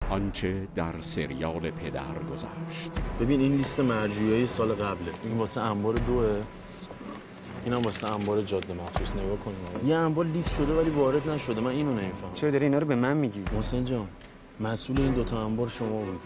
آنچه در سریال پدر گذشت. ببین این لیست مرجوعیای سال قبله. این واسه انبار 2، اینم واسه انبار جاده مخصوص. نگاه کن یه انبار لیست شده ولی وارد نشده. من اینو نمیفهمم. چرا داری اینا رو به من میگی؟ محسن جان مسئول این دوتا انبار شما بود.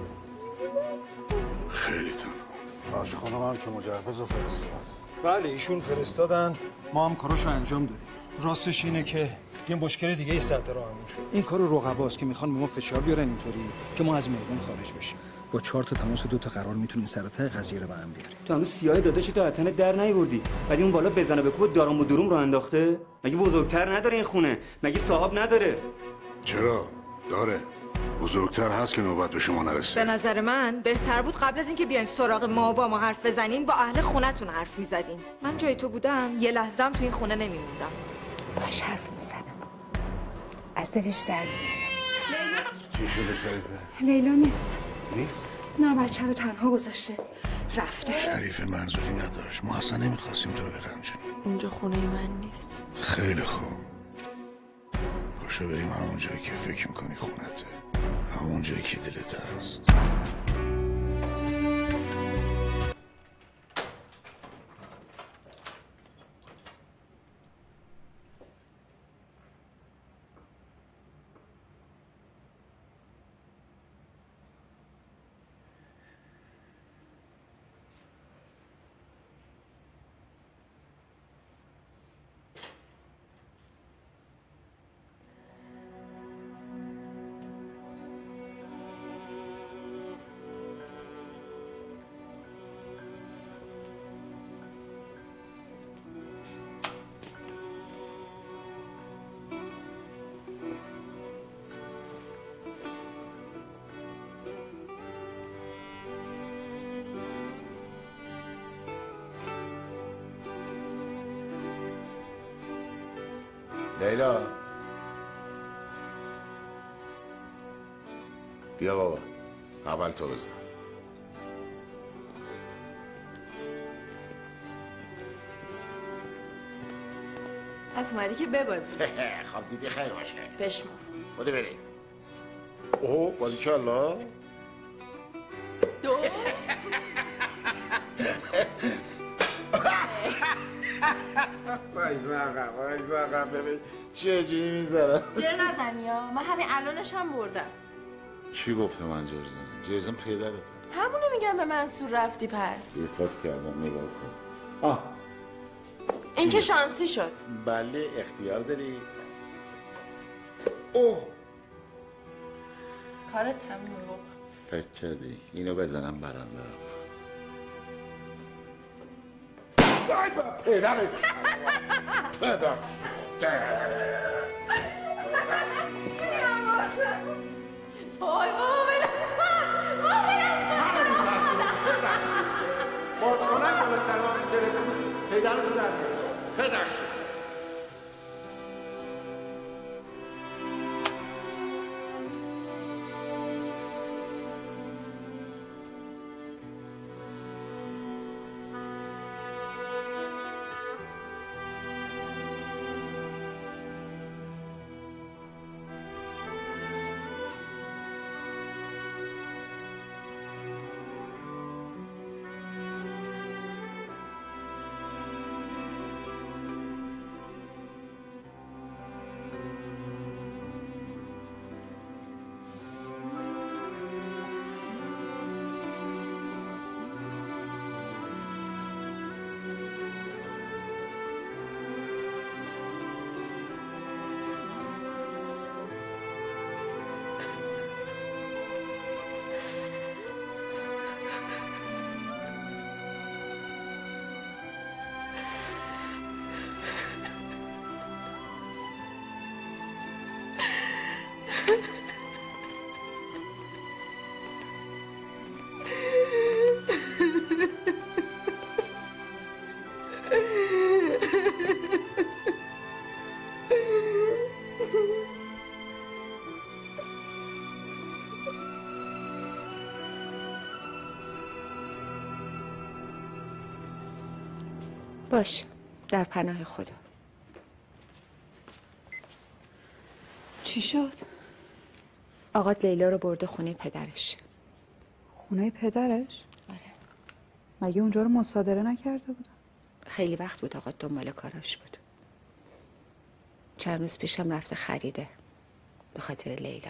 خیلی تنها. باشه خانم هم که مجوز و فرستاد. بله ایشون فرستادن، ما هم کاراشو انجام دادیم. راستش اینه که یه مشکل دیگه صد راهمون شد. این کارو رقباست که میخوان به ما فشار بیارن اینطوری که ما از میدون خارج بشیم. با 4 تا تماس 2 تا قرار میتونین سر ته قضیه رو به هم بیاریم. تو هنوز سیاه داداشی تو اتنه در نیوردی، ولی اون بالا بزنه به کوب دارم و دروم رو انداخته. مگه بزرگتر نداره این خونه؟ مگه صاحب نداره؟ چرا؟ داره. بزرگتر هست که نوبت به شما نرسه. به نظر من بهتر بود قبل از اینکه بیاین سراغ ما با ما حرف بزنین با اهل خونه‌تون حرف می‌زدین. من جای تو بودم یه لحظه‌ام تو این خونه نمی‌موندم. باش حرف میزنم، از دلش در میاد. چی شده شریفه؟ لیلا نیست. نیست؟ نه بچه رو تنها گذاشته رفته. شریفه منظوری نداشت. ما اصلا نمیخواستیم تو رو برنجونیم. اونجا خونه من نیست. خیلی خوب. پاشو بریم همون جایی که فکر میکنی خونته. همون جایی که دلت هست. لیلا بیا بابا اول تو بزن. پس اومدی که ببازی. خب دیدی خیر باشه. بشمار. بوده بریم. اوه باریکالله. 2 وایسا عقب ببین چه جوری میذارم. جر نزنی ها، من همین الانش هم بردم. چی گفته من جر زنم؟ جر زنم پدرته. همونو میگم به منصور رفتی پس. یه خود کردم نگاه کن. این که شانسی شد. بله اختیار داری. اوه کارت تمومه بابا. فکر کردی اینو بزنم برنده. پدرت وای بابا بازکنن به سلام تلفن پدر رو در پدر شد. باش در پناه خدا. چی شد؟ آقات لیلا رو برده خونه پدرش. خونه پدرش؟ آره. مگه اونجا رو مصادره نکرده بودن؟ خیلی وقت بود آقات دنبال کاراش بود. چند روز پیشم رفته خریده به خاطر لیلا.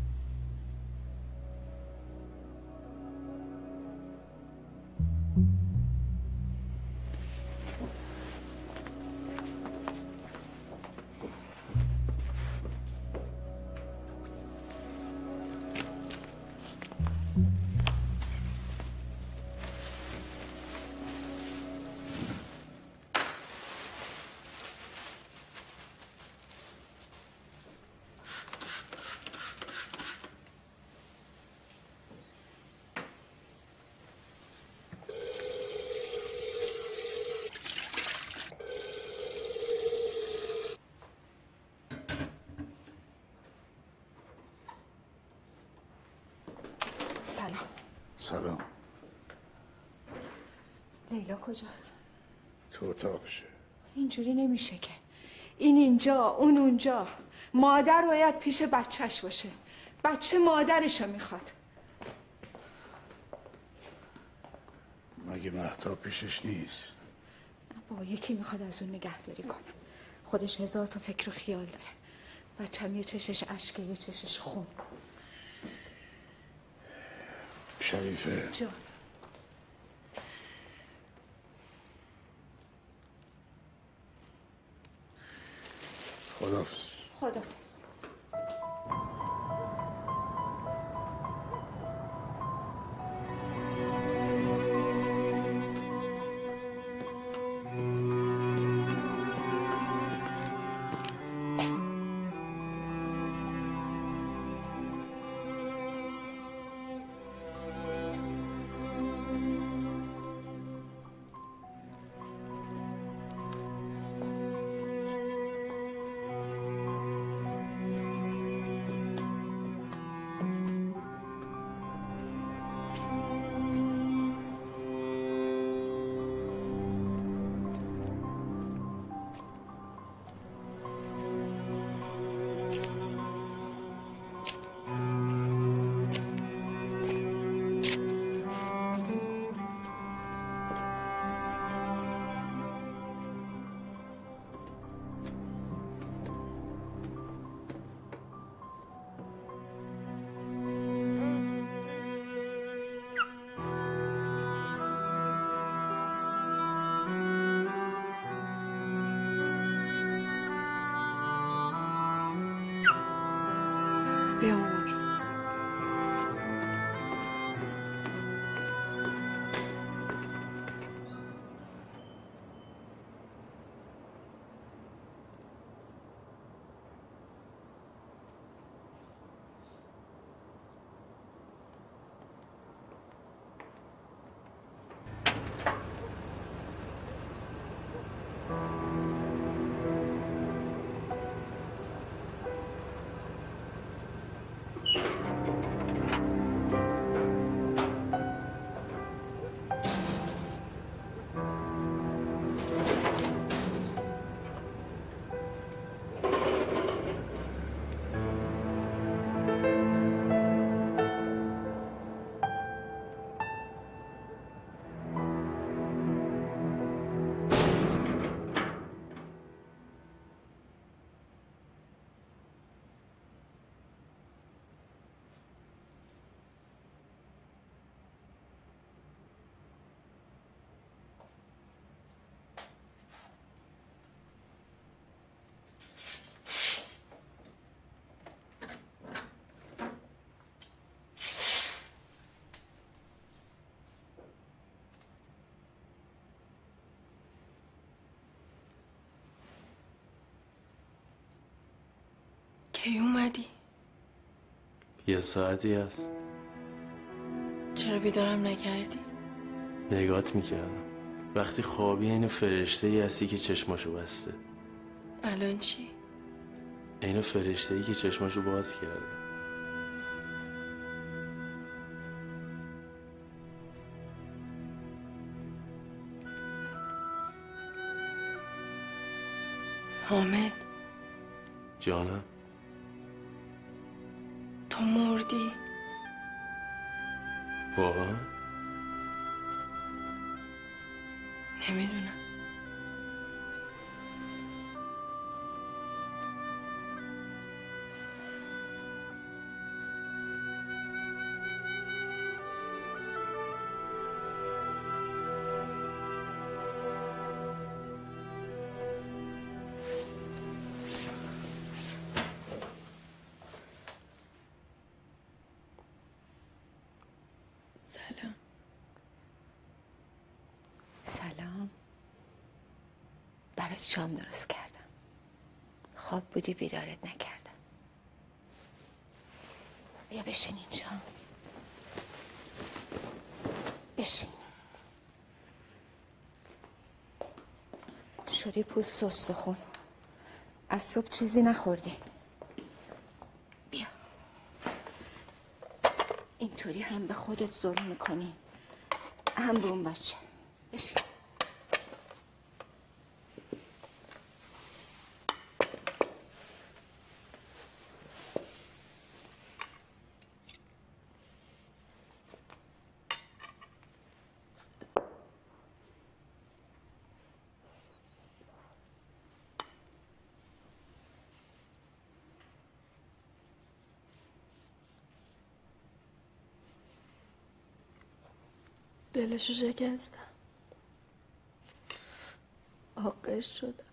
سلام. سلام. لیلا کجاست؟ تو اتاقشه. اینجوری نمیشه که. این اینجا اون اونجا. مادر باید پیش بچهش باشه. بچه مادرشو میخواد. مگه مهتاب پیشش نیست؟ بابا یکی میخواد از اون نگهداری کنه. خودش 1000 تا فکر و خیال داره. بچه‌م یه چشش اشکه یه چشش خون. شریفه جان. خداحافظ. خداحافظ. بیا مامان جون. کی اومدی؟ یه ساعتی هست. چرا بیدارم نکردی؟ نگات میکردم. وقتی خوابی اینو فرشته ای هستی که چشماشو بسته. الان چی؟ اینو فرشته ای که چشماشو باز کرده. حامد جانم تو مردی. واقعا؟ نمیدونم. سلام. سلام. برات شام درست کردم. خواب بودی بیدارت نکردم. بیا بشین اینجا. بشین. شدی پوست استخون. از صبح چیزی نخوردی. بیا. اینطوری هم به خودت ظلم میکنی هم به اون بچه. بشین. دلشو شکستم. آغش شدم.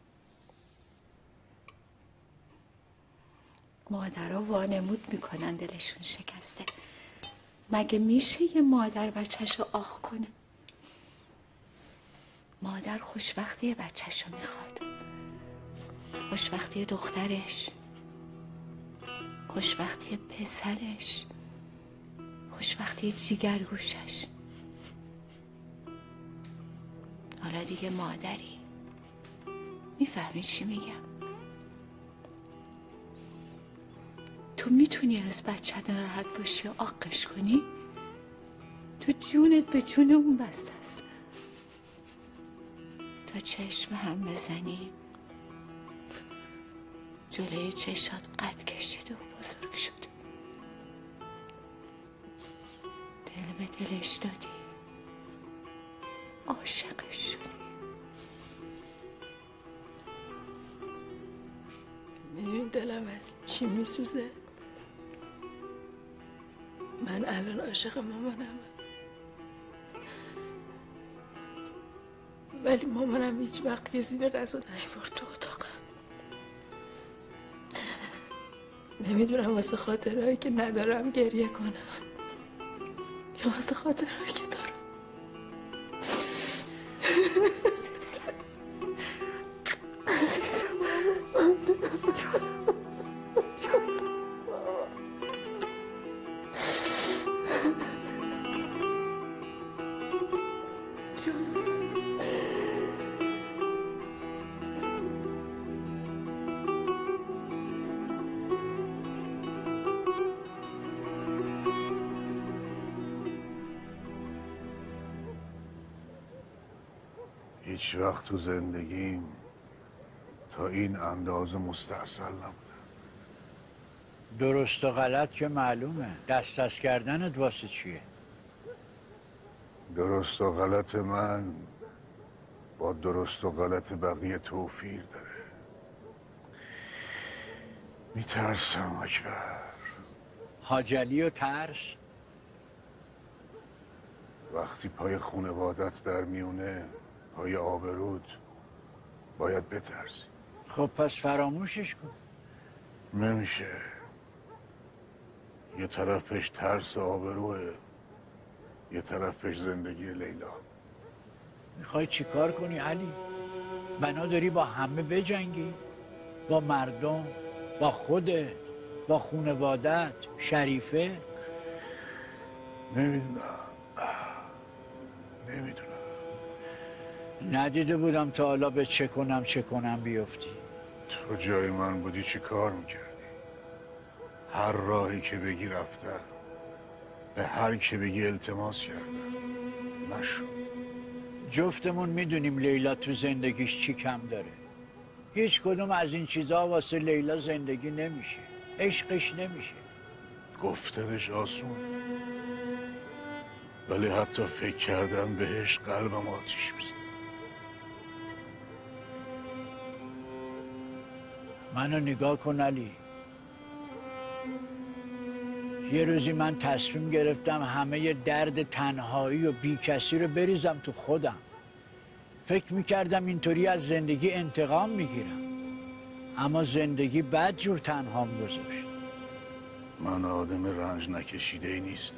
مادرها وانمود میکنن دلشون شکسته. مگه میشه یه مادر بچه‌شو آخ کنه؟ مادر خوشبختی بچه‌شو میخواد. خوشبختی دخترش، خوشبختی پسرش، خوشبختی جیگرگوشش. حالا دیگه مادری. میفهمی چی میگم؟ تو میتونی از بچه ناراحت باشی و آقش کنی؟ تو جونت به جون اون بسته است. تا چشم هم بزنی جلوی چشات قد کشیده و بزرگ شده. دل به دلش دادی، عاشقش شدی. میدونی دلم از چی میسوزه؟ من الان عاشق مامانم، ولی مامانم هیچ وقت یه زیر غذا نیورد تو اتاقم. نمیدونم واسه خاطرهایی که ندارم گریه کنم یا واسه خاطرهایی که دارم. هیچ وقت تو زندگیم تا این اندازه مستحصل نبودم. درست و غلط که معلومه. دست از کردنت واسه چیه؟ درست و غلط من با درست و غلط بقیه توفیر داره. میترسم اکبر. حاجلی و ترس؟ وقتی پای خونوادت در میونه، پای آبرود، باید بترسی. خب پس فراموشش کن. نمیشه. یه طرفش ترس آبروه، یه طرفش زندگی لیلا. میخوای چی کار کنی علی؟ بنا داری با همه بجنگی؟ با مردم، با خودت، با خونوادت، شریفه؟ نمیدونم. ندیده بودم تا حالا به چه کنم بیفتی. تو جای من بودی چی کار میکردی؟ هر راهی که بگی رفتم، به هر که بگی التماس کردم، نشد. جفتمون میدونیم لیلا تو زندگیش چی کم داره. هیچ کدوم از این چیزها واسه لیلا زندگی نمیشه. عشقش نمیشه. گفتنش آسون، ولی حتی فکر کردن بهش قلبم آتیش میزنه. منو نگاه کن علی. یه روزی من تصمیم گرفتم همه درد تنهایی و بیکسی رو بریزم تو خودم. فکر میکردم اینطوری از زندگی انتقام میگیرم، اما زندگی بد جور تنهام گذاشت. من آدم رنج نکشیده ای نیستم،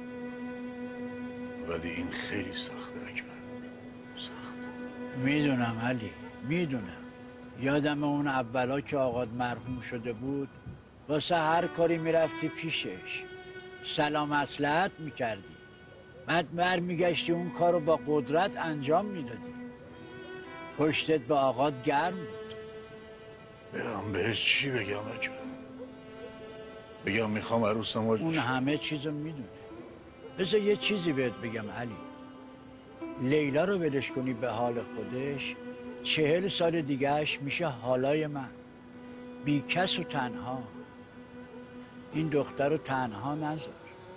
ولی این خیلی سخته اکبر، سخت. میدونم علی، میدونم. یادم اون اولا که آقاد مرحوم شده بود، واسه هر کاری میرفتی پیشش، سلام مصلحت میکردی، بعد برمیگشتی اون کارو با قدرت انجام میدادی. پشتت به آقاد گرم بود. برام بهش چی بگم اکبر؟ بگم میخوام عروسم اون همه چیزو میدونه. بذار یه چیزی بهت بگم علی. لیلا رو ولش کنی به حال خودش، 40 سال دیگهش میشه حالای من، بی کس و تنها. این دختر رو تنها نذار.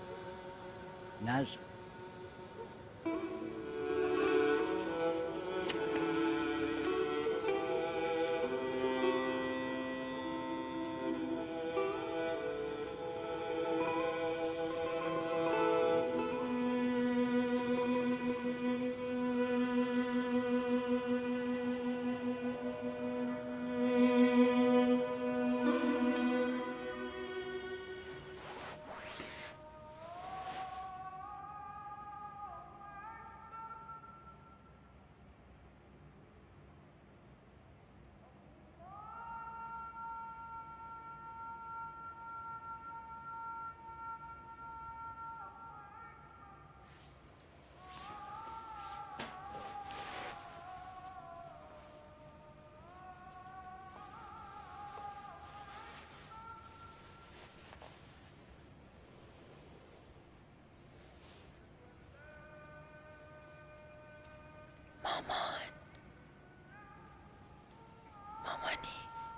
مامانی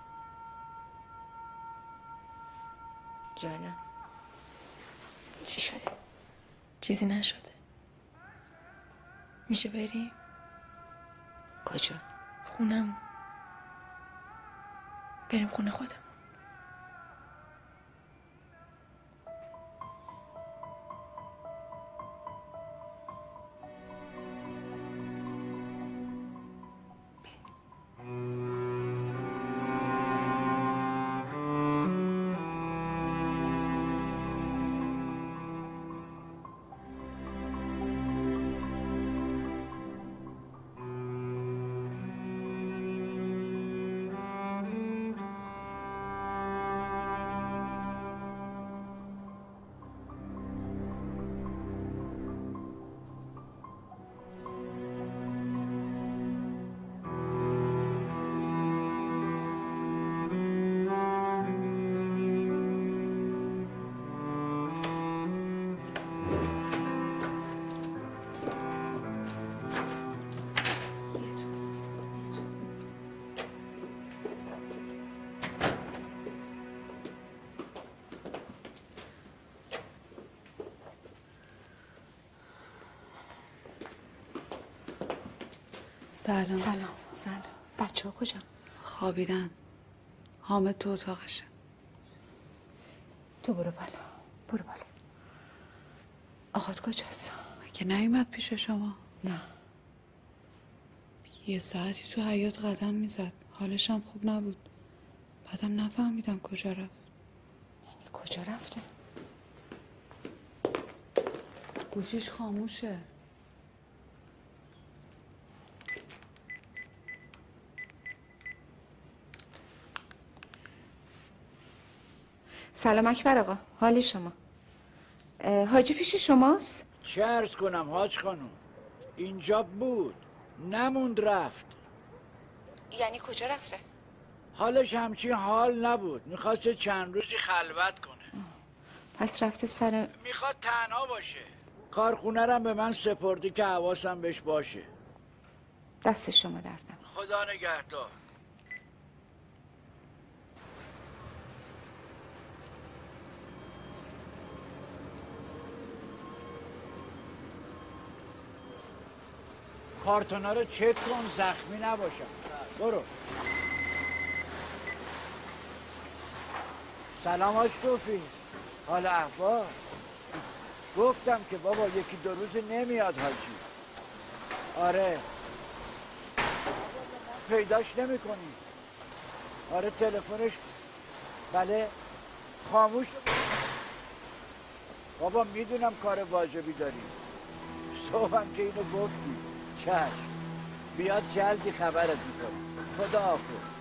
جانم، چی شده؟ چیزی نشده. میشه بریم؟ کجا؟ خونم. بریم خونه خودم. سلام. سلام. بچه ها کجا؟ خوابیدن. حامد تو اتاقشه. تو برو بالا. آقات کجاست؟ که نیومد پیش شما؟ نه. یه ساعتی تو حیاط قدم میزد. حالش هم خوب نبود. بعدم نفهمیدم کجا رفت. یعنی کجا رفته؟ گوشیش خاموشه. سلام اکبر آقا، حال شما؟ حاجی پیش شماست؟ چه عرض کنم حاج خانم، اینجا بود، نموند رفت. یعنی کجا رفته؟ حالش همچین حال نبود، میخواست چند روزی خلوت کنه. پس رفته سر... میخواد تنها باشه. کارخونه رم به من سپرده که حواسم بهش باشه. دست شما درد نکنه. خدا نگهدار. کارتونا رو چک کن زخمی نباشم. برو. سلام آج توفیق. حال احوال؟ گفتم که بابا یکی دو روز نمیاد حاجی. آره پیداش نمی کنی. آره تلفنش بله خاموش. بابا میدونم کار واجبی داری. صبحم که اینو گفتی. چشم بیاد جلدی خبرت میکنم. خدا حافظ.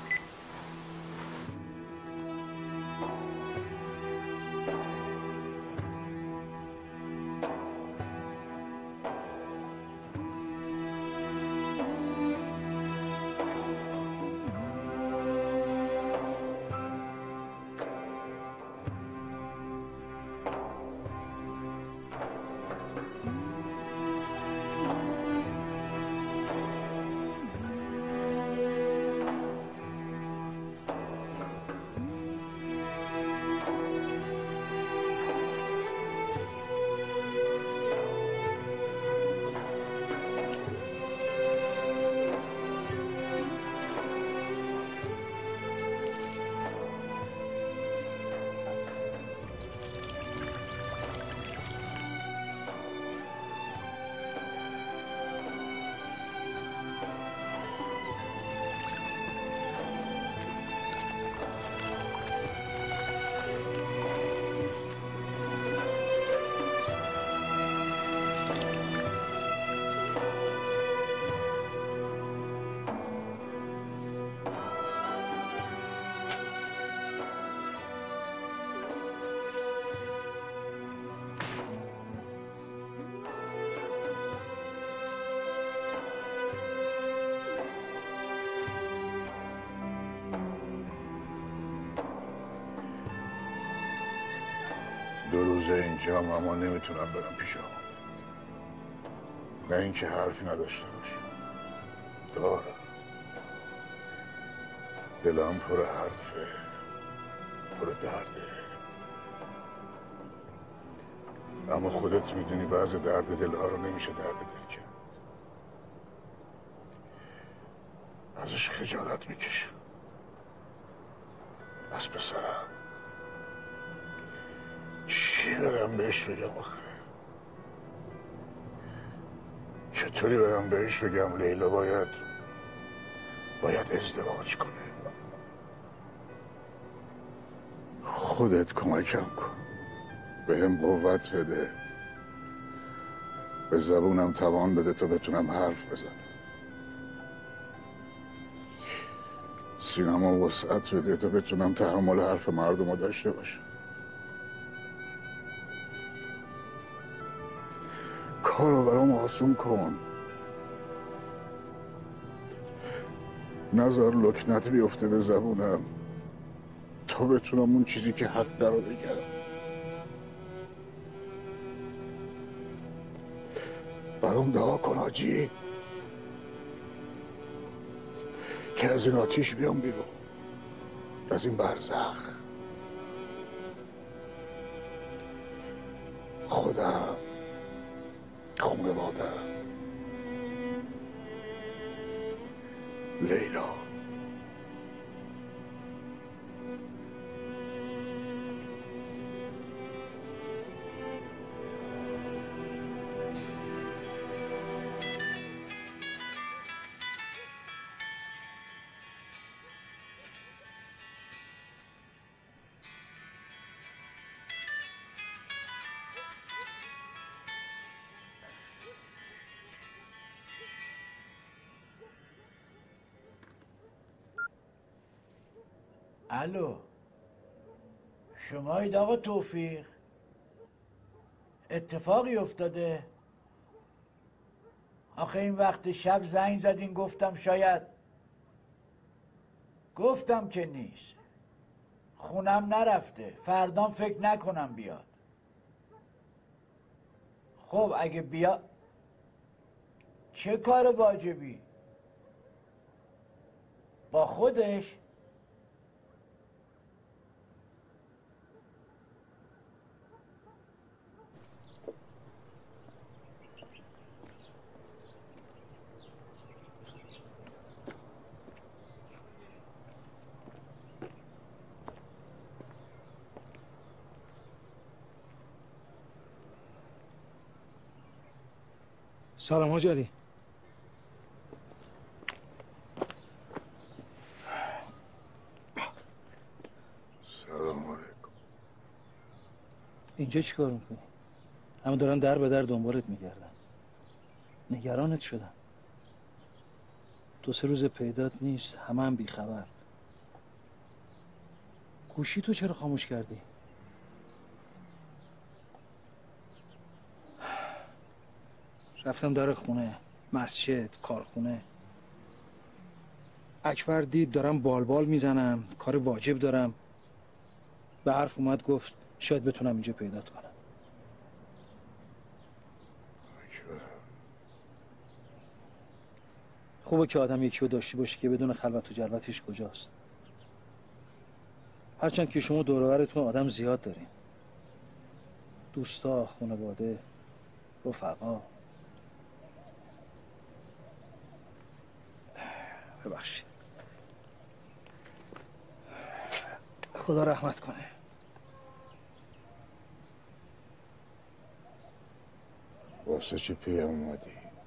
دو روزه اینجام اما نمیتونم برم پیش آقا. نه اینکه حرفی نداشته باشم. دارم. دلم پر حرفه. پر درده. اما خودت میدونی بعض درد دلها رو نمیشه درد دل کرد. ازش خجالت میکشم. از پسرم چی برم بهش بگم آخه؟ چطوری برم بهش بگم لیلا باید ازدواج کنه؟ خودت کمکم کن. بهم قوت بده. به زبونم توان بده تا بتونم حرف بزنم. سینما وسعت بده تا بتونم تحمل حرف مردم رو داشته باشم. کارو برام آسون کن. نذار لکنت بیفته به زبونم تا بتونم اون چیزی که حق داره بگم. برام دعا کن حاجی که از این آتیش بیام بیرون. از این برزخ. خودم خانواده‌ام لیلا. الو شمایید آقا توفیق؟ اتفاقی افتاده؟ آخه این وقت شب زنگ زدین گفتم شاید. گفتم که نیست. خونم نرفته. فردام فکر نکنم بیاد. خب اگه بیاد چه کار واجبی؟ با خودش؟ سلام حاج علی. سلام علیکم. اینجا چی کار میکنی؟ همه دارن در به در دنبالت میگردن. نگرانت شدن. 2-3 روز پیدات نیست، همه هم بیخبر. گوشی تو چرا خاموش کردی؟ رفتم در خونه، مسجد، کارخونه. اکبر دید دارم بالبال میزنم، کار واجب دارم. به حرف اومد گفت شاید بتونم اینجا پیدات کنم. خوبه که آدم یکی رو داشته باشه که بدون خلوت و جلوتش کجاست. هرچند که شما دور و برتون آدم زیاد دارین. دوستا، خانواده، رفقا. ببخشید. خدا رحمت کنه. واسه چی پیم اومدی؟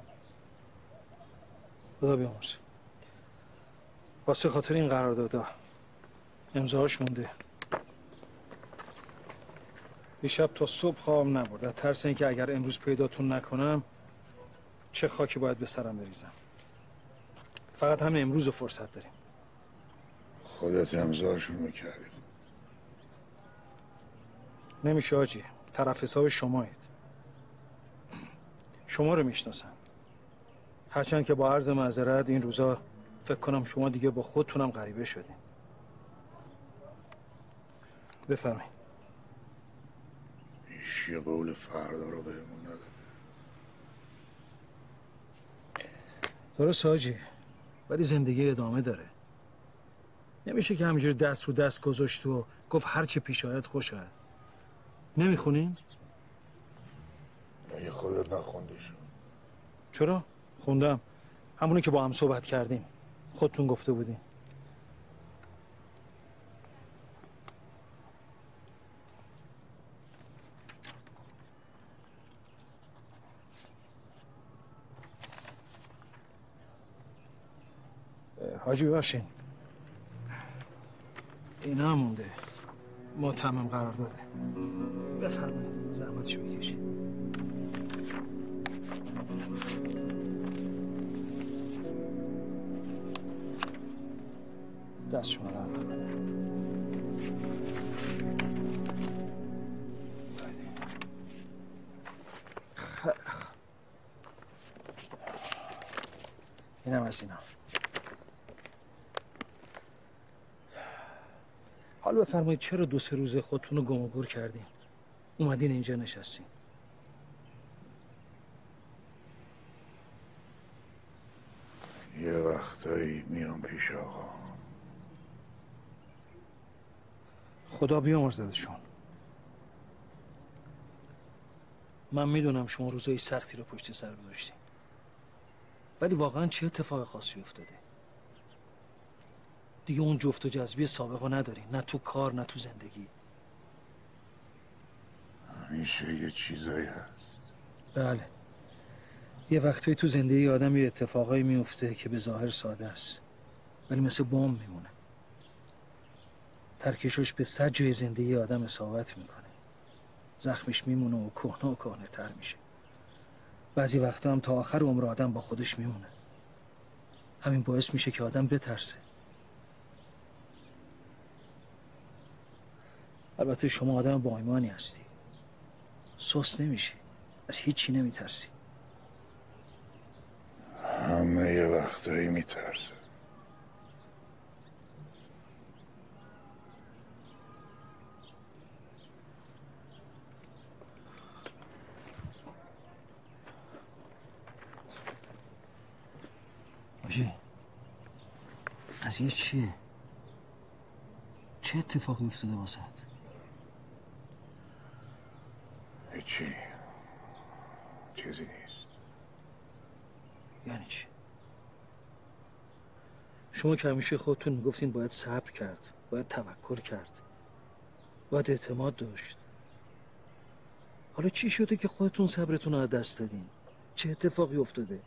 خدا بیامرز. واسه خاطر این قراردادها امضاهاش مونده. دیشب تا صبح خوابم نبرد، از ترس اینکه اگر امروز پیداتون نکنم چه خاکی باید به سرم بریزم. فقط همین امروز فرصت داریم. خودت امضاشون میکردی. نمیشه حاجی، طرف حساب شمایید. شما رو میشناسم. هرچند که با عرض معذرت این روزا فکر کنم شما دیگه با خودتونم غریبه شدین. بفرمایید. هیچ یه قول فردا رو بهمون نداده. درست حاجی، ولی زندگی ادامه داره. نمیشه که همینجوری دست رو دست گذاشت و گفت هر چه پیش آید خوش آید. نمیخونین؟ مگه خودت نخوندیشو؟ چرا؟ خوندم. همونی که با هم صحبت کردیم. خودتون گفته بودین. حاجی ببخشین. اینا هم مونده. متمم قرار داده. بفرمایید زحمتشو بکشید. دست شما رو بکنه. خیلی خوب. اینم از اینا. حالا بفرمایید چرا 2-3 روز خودتون رو گم و گور کردین؟ اومدین اینجا نشستین. یه وقتایی میام پیش آقا. خدا بیامرزدشون. من میدونم شما روزای سختی رو پشت سر گذاشتین. ولی واقعا چه اتفاق خاصی افتاده؟ دیگه اون جفت و جذبی سابقه نداری، نه تو کار نه تو زندگی. همیشه یه چیزایی هست. بله، یه وقتایی تو زندگی آدم یه اتفاقایی میفته که به ظاهر ساده است ولی مثل بمب میمونه. ترکشش به 100 جای زندگی آدم اصابت میکنه. زخمش میمونه و کهنه تر میشه. بعضی وقتا هم تا آخر عمر آدم با خودش میمونه. همین باعث میشه که آدم بترسه. البته شما آدم با ایمانی هستی. سست نمیشی. از هیچی نمیترسی. همه یه وقتایی میترسه. آجی قضیه چیه؟ چه اتفاقی افتاده واسه؟ هیچی. چیزی نیست. یعنی چی؟ شما که همیشه خودتون میگفتین باید صبر کرد، باید توکل کرد، باید اعتماد داشت. حالا چی شده که خودتون صبرتون رو از دست دادین؟ چه اتفاقی افتاده؟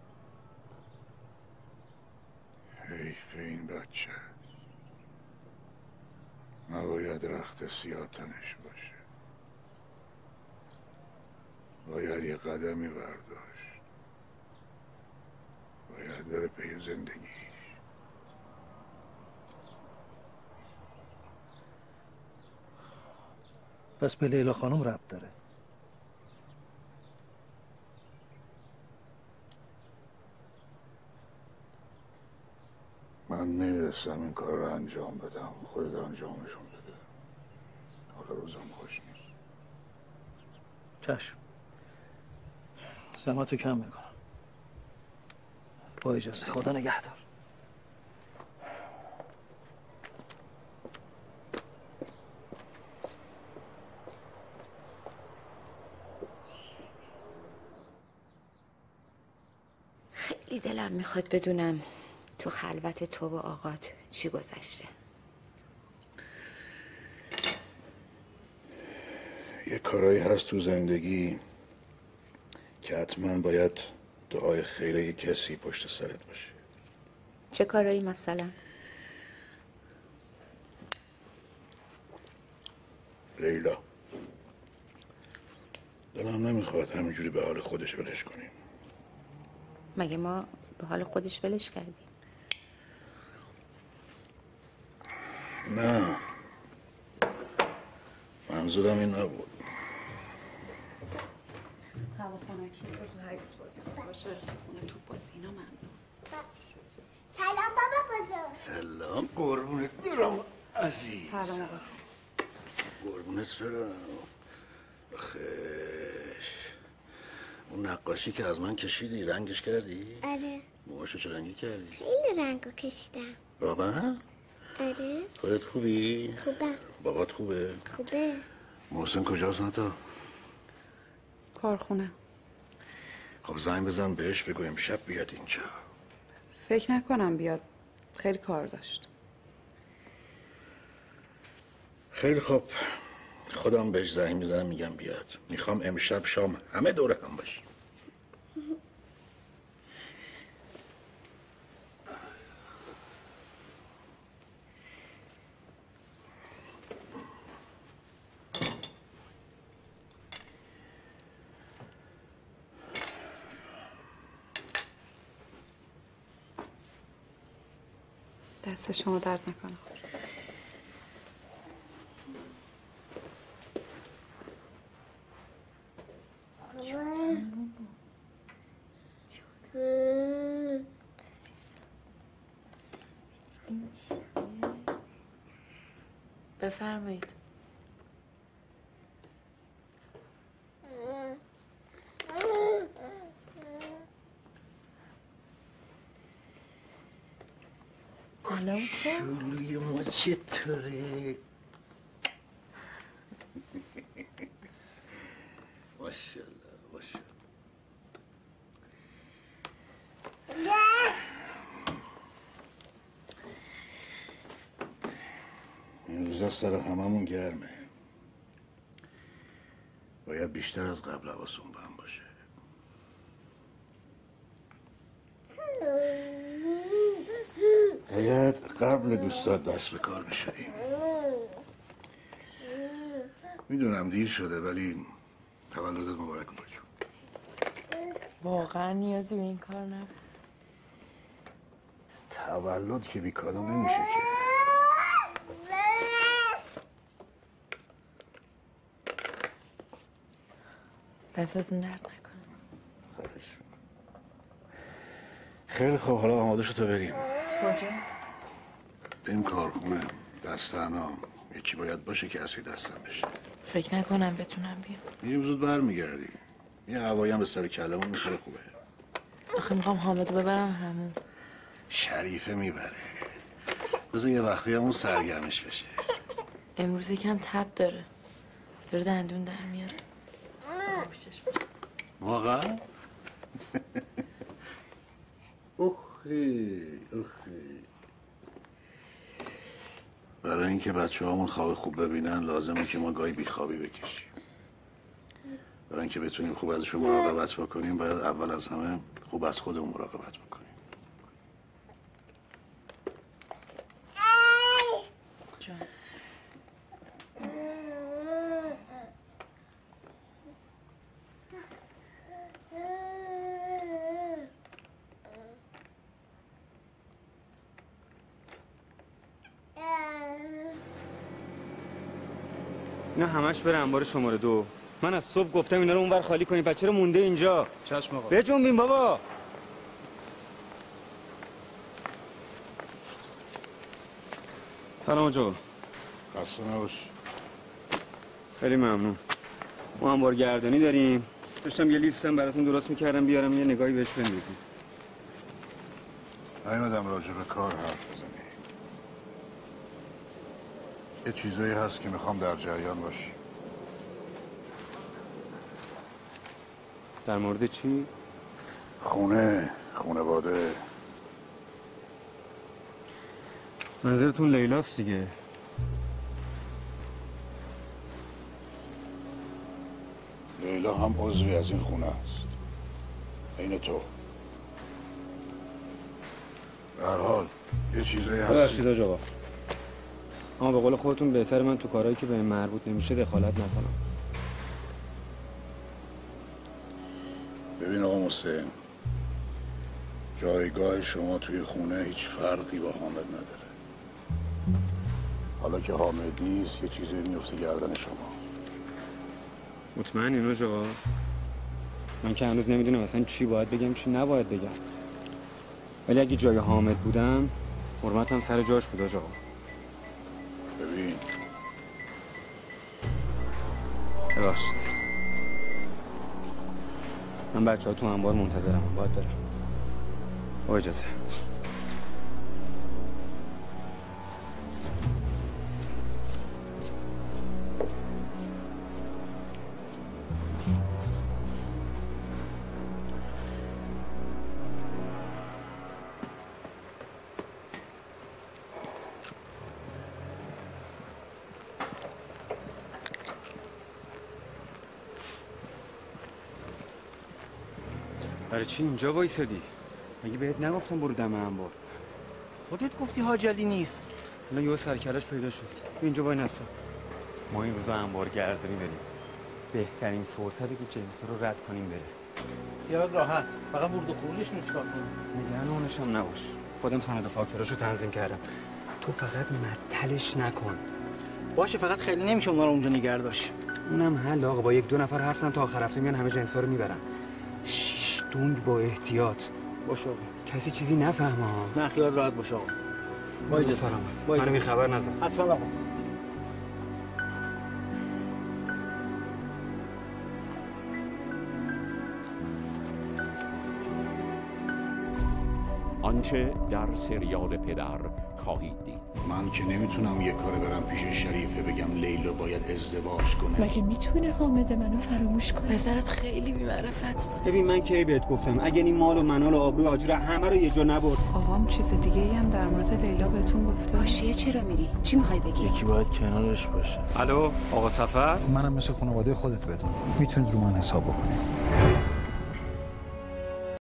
حیف این بچه نباید رخت سیاه تنش باشه. باید یه قدمی برداشت. باید بره پی زندگیش. پس به لیلا خانم ربط داره. من نمیرسم این کار رو انجام بدم. خودت انجامشون بده. حالا روزم خوش نیست. چشم. زحمتو کم میکنم. با اجازه. خدا نگهدار. خیلی دلم میخواد بدونم تو خلوت تو و آقات چی گذشته. یه کارایی هست تو زندگی که حتما باید دعای خیره یه کسی پشت سرت باشه. چه کارایی مثلا؟ لیلا دلم نمیخواد همینجوری به حال خودش ولش کنیم. مگه ما به حال خودش ولش کردیم؟ نه منظورم این نبود. هوا خنک شد تو حیاط بازی کن باشه. خونه توپ بازی اینا ممنون. سلام بابا بزرگ. سلام قربونت برم عزیز. سلام آقا. قربونت برم. خش اون نقاشی که از من کشیدی رنگش کردی؟ آره. موهاشو چه رنگی کردی؟ خیلی رنگو کشیدم. واقعا؟ آره. خودت خوبی؟ خوبم. بابات خوبه؟ خوبه. محسن کجاست نتا؟ کارخونه. خب زنگ بزن بهش بگو امشب بیاد اینجا. فکر نکنم بیاد. خیلی کار داشت. خیلی خوب خودم بهش زنگ میزنم میگم بیاد. میخوام امشب شام همه دور هم باشیم. دست شما درد نکنه. بفرمایید. سلام شولی ما چطوره؟ ماشاءالله ماشاءالله. این روزا سر هممون گرمه. باید بیشتر از قبل حواسمون به هم باشه. باید قبل دوستات دست به کار میشدیم. میدونم دیر شده ولی تولدت مبارک باشه. واقعا نیازی به این کار نبود. تولد که بی کادو نمیشه که. دستتون درد نکنه. خیلی خوب حالا آماده شد تا بریم. کجا؟ بریم کارخونه. دستانا یکی باید باشه که اصلی دستم بشه. فکر نکنم بتونم بیام. میریم زود برمیگردی. یه هوایی هم به سر کلمون میخوره خوبه. آخه میخوام حامدو ببرم همون. شریفه میبره. بذار یه وقتی همون سرگرمش بشه. امروز یکم تب داره دندون در میاره. واقعا؟ اوخی اوخی. برای اینکه بچه هامون خواب خوب ببینن لازمه که ما گاهی بیخوابی بکشیم. برای اینکه بتونیم خوب ازشون مراقبت بکنیم باید اول از همه خوب از خودمون مراقبت بکنیم. اینا همش بره انبار شماره 2. من از صبح گفتم اینا رو اونور خالی کنیم، بچه رو مونده اینجا. چشم آقا. بجنبین بابا. سلام آقا. خسته نباش. خیلی ممنون. ما انبار گردانی داریم. داشتم یه لیستم براتون درست میکردم بیارم یه نگاهی بهش بندازید. نیومدم راجع به کار حرف بزنی. یه چیزایی هست که میخوام در جریان باشی. در مورد چی؟ خونواده. منظورتون لیلاست دیگه. لیلا هم عضوی از این خونه است. این تو. به هر حال یه چیزایی هست. ببخشید آقا. اما به قول خودتون بهتر من تو کارهایی که به مربوط نمیشه دخالت نکنم. ببین آقا حسین، جایگاه شما توی خونه هیچ فرقی با حامد نداره. حالا که حامد نیست یه چیزی میفته گردن شما. مطمئن اینو آقا؟ من که هنوز نمیدونم اصلا چی باید بگم چی نباید بگم. ولی اگه جای حامد بودم حرمتم سر جاش بود آقا. ببین ببخشید. من بچه ها تو انبار منتظرم. باید برم. با اجازه. برای چی اینجا وایسادی؟ مگه بهت نگفتم برو دم انبار؟ خودت گفتی حاج علی نیست. الان یهو سرکلش پیدا شد. اینجا وای نسا. ما این روزا انبار گردانی بریم. بهترین فرصته که جنسا رو رد کنیم بره. خیالت راحت. فقط ورود و خروجش رو چیکار کنیم؟ نگران اونش هم نباش. خودم سند و فاکتوراشو تنظیم کردم. تو فقط معطلش نکن. باشه فقط خیلی نمیشه اونا رو اونجا نگه داشت. اونم حل آقا. با 1-2 نفر حرف زدم تا آخر هفته میان همه جنسا رو میبرن. شیش دونگ با احتیاط. باشه آقا. کسی چیزی نفهمه ها. نه خیالت راحت باشه آقا. با اجازه. سلامت. منو بی خبر نذار. حتما آقا. آنچه در سریال پدر خواهید دید. من که نمیتونم یه کار برم پیش شریفه بگم لیلا باید ازدواج کنه. مگه میتونه حامد منو فراموش کنه؟ پسرت خیلی بی‌معرفت بود. ببین من کی بهت گفتم اگه این مال و منال و آبرو آجر همه رو یه جا نبرد. آقام چیز دیگه ای هم در مورد لیلا بهتون گفته؟ حاشیه چرا میری؟ چی میخوای بگی؟ یکی باید کنارش باشه. الو آقا سفر؟ منم مثل خانواده خودت بدون. میتونید رو من حساب بکنید.